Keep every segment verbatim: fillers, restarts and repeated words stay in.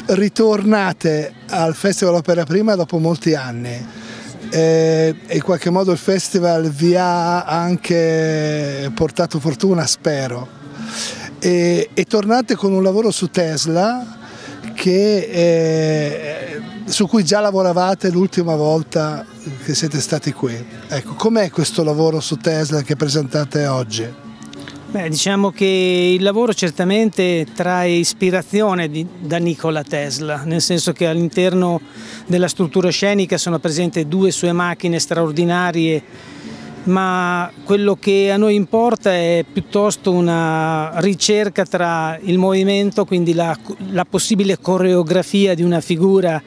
ritornate al Festival Opera Prima dopo molti anni e in qualche modo il festival vi ha anche portato fortuna, spero, e, e tornate con un lavoro su Tesla che, eh, su cui già lavoravate l'ultima volta che siete stati qui. Ecco, com'è questo lavoro su Tesla che presentate oggi? Beh, diciamo che il lavoro certamente trae ispirazione di, da Nikola Tesla, nel senso che all'interno della struttura scenica sono presenti due sue macchine straordinarie, ma quello che a noi importa è piuttosto una ricerca tra il movimento, quindi la, la possibile coreografia di una figura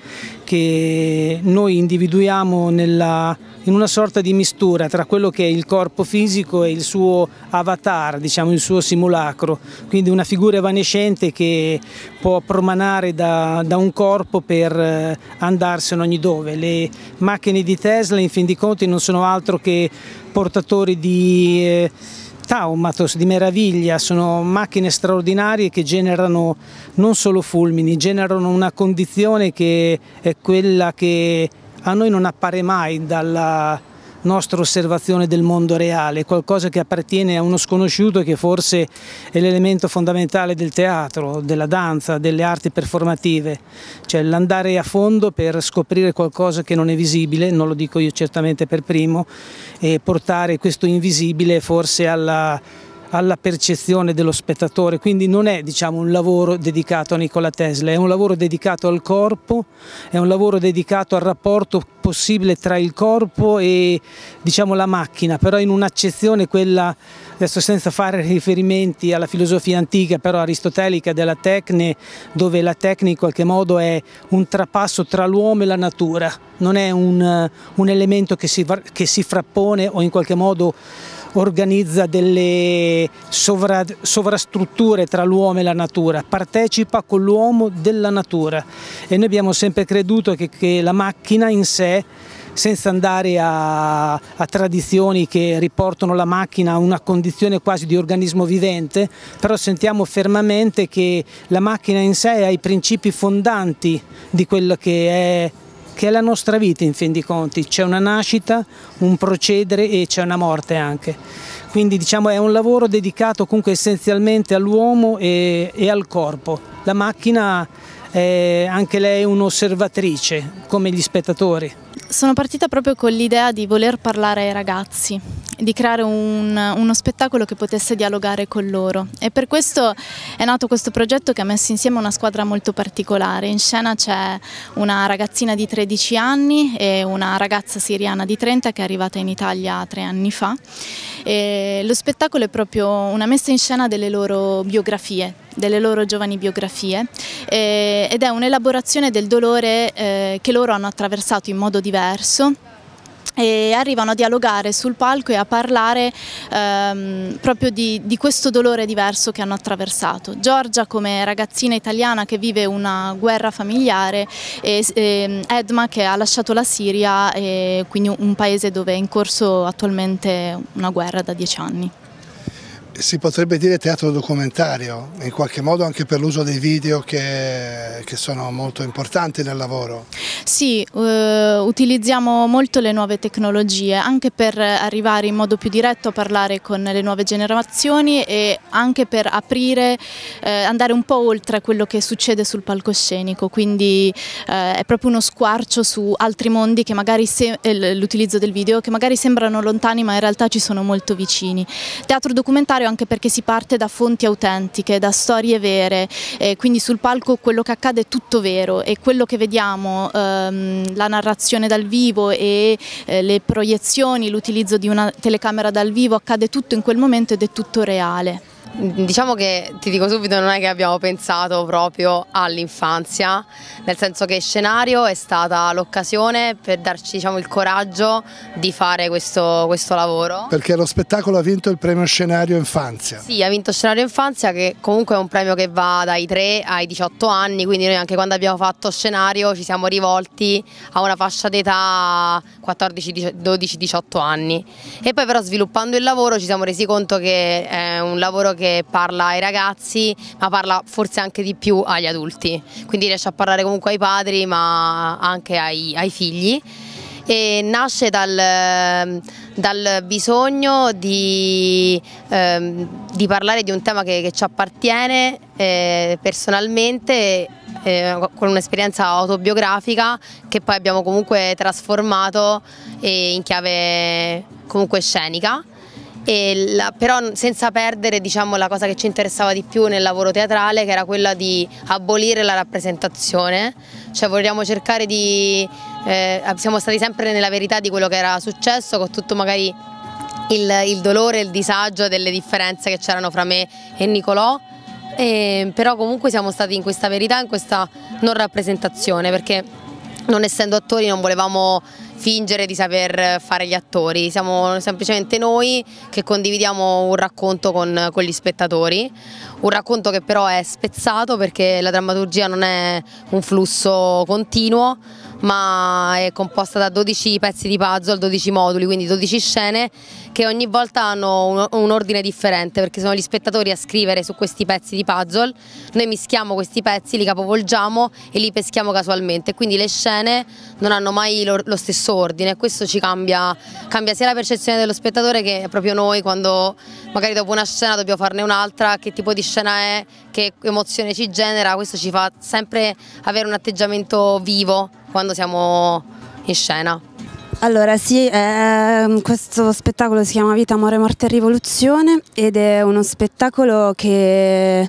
che noi individuiamo nella, in una sorta di mistura tra quello che è il corpo fisico e il suo avatar, diciamo il suo simulacro, quindi una figura evanescente che può promanare da, da un corpo per andarsene ogni dove. Le macchine di Tesla in fin di conti non sono altro che portatori di eh, taumatos, di meraviglia, sono macchine straordinarie che generano non solo fulmini, generano una condizione che è quella che a noi non appare mai dalla nostra osservazione del mondo reale, qualcosa che appartiene a uno sconosciuto e che forse è l'elemento fondamentale del teatro, della danza, delle arti performative, cioè l'andare a fondo per scoprire qualcosa che non è visibile, non lo dico io certamente per primo, e portare questo invisibile forse alla alla percezione dello spettatore, quindi non è, diciamo, un lavoro dedicato a Nikola Tesla, è un lavoro dedicato al corpo, è un lavoro dedicato al rapporto possibile tra il corpo e, diciamo, la macchina, però in un'accezione quella, adesso senza fare riferimenti alla filosofia antica, però aristotelica della tecne, dove la tecne in qualche modo è un trapasso tra l'uomo e la natura, non è un, un elemento che si, che si frappone o in qualche modo organizza delle sovra, sovrastrutture tra l'uomo e la natura, partecipa con l'uomo della natura, e noi abbiamo sempre creduto che, che la macchina in sé, senza andare a, a tradizioni che riportano la macchina a una condizione quasi di organismo vivente, però sentiamo fermamente che la macchina in sé ha i principi fondanti di quello che è che è la nostra vita in fin di conti, c'è una nascita, un procedere e c'è una morte anche. Quindi diciamo è un lavoro dedicato comunque essenzialmente all'uomo e, e al corpo. La macchina è anche lei un'osservatrice, come gli spettatori. Sono partita proprio con l'idea di voler parlare ai ragazzi, di creare un, uno spettacolo che potesse dialogare con loro, e per questo è nato questo progetto che ha messo insieme una squadra molto particolare. In scena c'è una ragazzina di tredici anni e una ragazza siriana di trenta che è arrivata in Italia tre anni fa, e lo spettacolo è proprio una messa in scena delle loro biografie, delle loro giovani biografie, eh, ed è un'elaborazione del dolore eh, che loro hanno attraversato in modo diverso, e arrivano a dialogare sul palco e a parlare ehm, proprio di, di questo dolore diverso che hanno attraversato. Giorgia come ragazzina italiana che vive una guerra familiare, e, e Edma che ha lasciato la Siria, e quindi un paese dove è in corso attualmente una guerra da dieci anni. Si potrebbe dire teatro documentario, in qualche modo anche per l'uso dei video che, che sono molto importanti nel lavoro. Sì, eh, utilizziamo molto le nuove tecnologie anche per arrivare in modo più diretto a parlare con le nuove generazioni, e anche per aprire, eh, andare un po' oltre quello che succede sul palcoscenico, quindi eh, è proprio uno squarcio su altri mondi che magari, eh, l'utilizzo del video, che magari sembrano lontani ma in realtà ci sono molto vicini. Teatro documentario anche perché si parte da fonti autentiche, da storie vere, eh, quindi sul palco quello che accade è tutto vero, e quello che vediamo, ehm, la narrazione dal vivo e eh, le proiezioni, l'utilizzo di una telecamera dal vivo, accade tutto in quel momento ed è tutto reale. Diciamo che, ti dico subito, non è che abbiamo pensato proprio all'infanzia, nel senso che Scenario è stata l'occasione per darci, diciamo, il coraggio di fare questo, questo lavoro. Perché lo spettacolo ha vinto il premio Scenario Infanzia. Sì, ha vinto Scenario Infanzia, che comunque è un premio che va dai tre ai diciotto anni, quindi noi anche quando abbiamo fatto Scenario ci siamo rivolti a una fascia d'età quattordici, dodici, diciotto anni, e poi però sviluppando il lavoro ci siamo resi conto che è un lavoro che che parla ai ragazzi, ma parla forse anche di più agli adulti, quindi riesce a parlare comunque ai padri ma anche ai, ai figli, e nasce dal, dal bisogno di, ehm, di parlare di un tema che, che ci appartiene eh, personalmente, eh, con un'esperienza autobiografica che poi abbiamo comunque trasformato eh, in chiave comunque scenica. E la, però senza perdere, diciamo, la cosa che ci interessava di più nel lavoro teatrale, che era quella di abolire la rappresentazione, cioè vogliamo cercare di, eh, siamo stati sempre nella verità di quello che era successo, con tutto magari il, il dolore e il disagio delle differenze che c'erano fra me e Nicolò, e, però comunque siamo stati in questa verità, in questa non rappresentazione, perché non essendo attori non volevamo fingere di saper fare gli attori, siamo semplicemente noi che condividiamo un racconto con, con gli spettatori, un racconto che però è spezzato perché la drammaturgia non è un flusso continuo, ma è composta da dodici pezzi di puzzle, dodici moduli, quindi dodici scene che ogni volta hanno un, un ordine differente, perché sono gli spettatori a scrivere su questi pezzi di puzzle, noi mischiamo questi pezzi, li capovolgiamo e li peschiamo casualmente, quindi le scene non hanno mai lo, lo stesso ordine, e questo ci cambia, cambia sia la percezione dello spettatore che proprio noi, quando magari dopo una scena dobbiamo farne un'altra, che tipo di scena è, che emozione ci genera, questo ci fa sempre avere un atteggiamento vivo quando siamo in scena. Allora sì, eh, questo spettacolo si chiama Vita, Amore, Morte e Rivoluzione ed è uno spettacolo che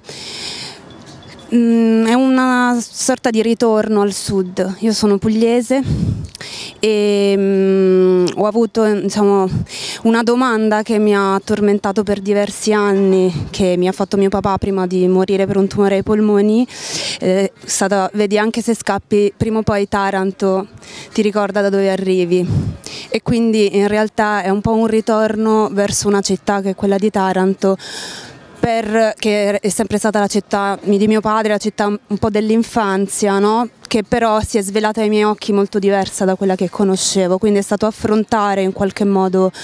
mm, è una sorta di ritorno al sud. Io sono pugliese e mm, ho avuto, diciamo, una domanda che mi ha tormentato per diversi anni, che mi ha fatto mio papà prima di morire per un tumore ai polmoni. È stata, vedi, anche se scappi, prima o poi Taranto ti ricorda da dove arrivi, e quindi in realtà è un po' un ritorno verso una città che è quella di Taranto, per, che è sempre stata la città di mio padre, la città un po' dell'infanzia, no? Che però si è svelata ai miei occhi molto diversa da quella che conoscevo, quindi è stato affrontare in qualche modo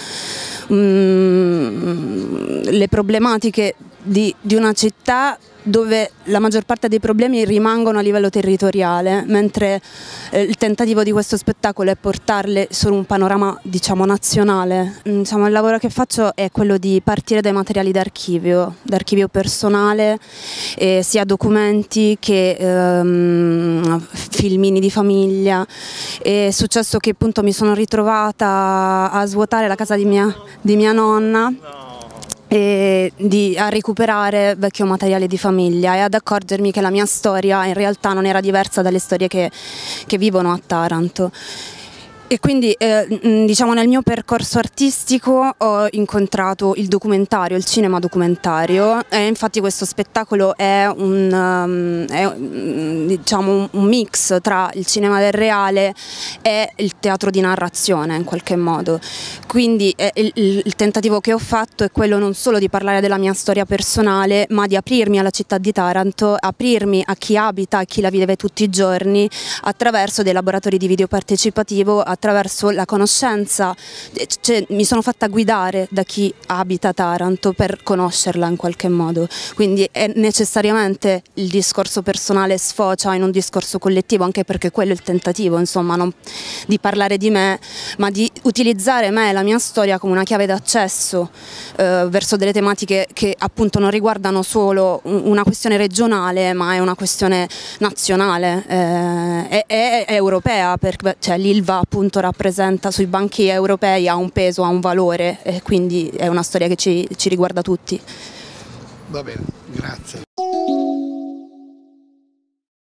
mm, le problematiche di, di una città dove la maggior parte dei problemi rimangono a livello territoriale, mentre eh, il tentativo di questo spettacolo è portarle su un panorama, diciamo, nazionale. Diciamo, il lavoro che faccio è quello di partire dai materiali d'archivio, d'archivio personale, eh, sia documenti che ehm, filmini di famiglia. È successo che appunto mi sono ritrovata a svuotare la casa di mia, di mia nonna, e di, a recuperare vecchio materiale di famiglia e ad accorgermi che la mia storia in realtà non era diversa dalle storie che, che vivono a Taranto. E quindi eh, diciamo, nel mio percorso artistico ho incontrato il documentario, il cinema documentario, e infatti questo spettacolo è un, um, è, diciamo, un mix tra il cinema del reale e il teatro di narrazione in qualche modo. Quindi eh, il, il tentativo che ho fatto è quello non solo di parlare della mia storia personale, ma di aprirmi alla città di Taranto, aprirmi a chi abita, a chi la vive tutti i giorni, attraverso dei laboratori di video partecipativo, attraverso la conoscenza. Cioè, mi sono fatta guidare da chi abita Taranto per conoscerla in qualche modo, quindi è necessariamente il discorso personale sfocia in un discorso collettivo, anche perché quello è il tentativo, insomma, non di parlare di me, ma di utilizzare me, la mia storia, come una chiave d'accesso eh, verso delle tematiche che appunto non riguardano solo una questione regionale, ma è una questione nazionale eh, e, e, e europea, perché cioè, l'Ilva appunto rappresenta sui banchi europei, ha un peso, ha un valore, e quindi è una storia che ci, ci riguarda tutti. Va bene, grazie.